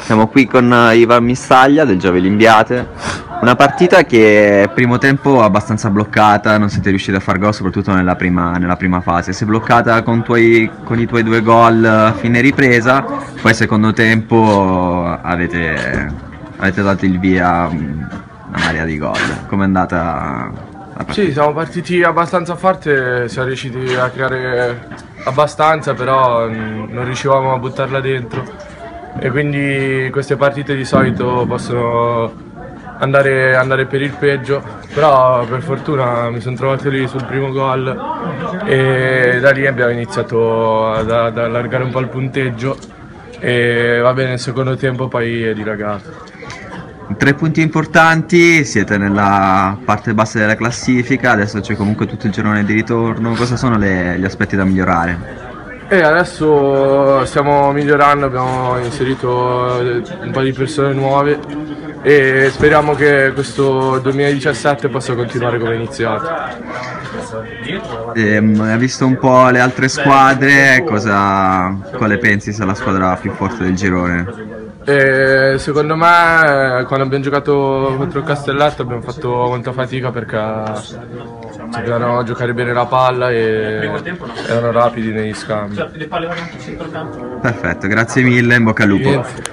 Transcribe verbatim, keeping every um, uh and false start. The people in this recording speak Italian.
Siamo qui con Ivan Missaglia del Giove Limbiate, una partita che primo tempo abbastanza bloccata, non siete riusciti a far gol soprattutto nella prima, nella prima fase, si è bloccata con, tuoi, con i tuoi due gol a fine ripresa, poi secondo tempo avete, avete dato il via a una marea di gol. Com'è andata la partita? Sì, siamo partiti abbastanza forte, siamo riusciti a creare abbastanza, però mm, non riuscivamo a buttarla dentro. E quindi queste partite di solito possono andare, andare per il peggio, però per fortuna mi sono trovato lì sul primo gol e da lì abbiamo iniziato ad, ad allargare un po' il punteggio e va bene, nel secondo tempo poi è dilagato. Tre punti importanti, siete nella parte bassa della classifica, adesso c'è comunque tutto il girone di ritorno, cosa sono le, gli aspetti da migliorare? E adesso stiamo migliorando, abbiamo inserito un po' di persone nuove e speriamo che questo duemiladiciassette possa continuare come è iniziato. Ehm, hai visto un po' le altre squadre, cosa, quale pensi sia la squadra più forte del girone? E secondo me quando abbiamo giocato contro il Castelletto abbiamo fatto molta fatica perché sapevano giocare bene la palla e erano rapidi negli scambi. Perfetto, grazie mille, in bocca al lupo. Niente.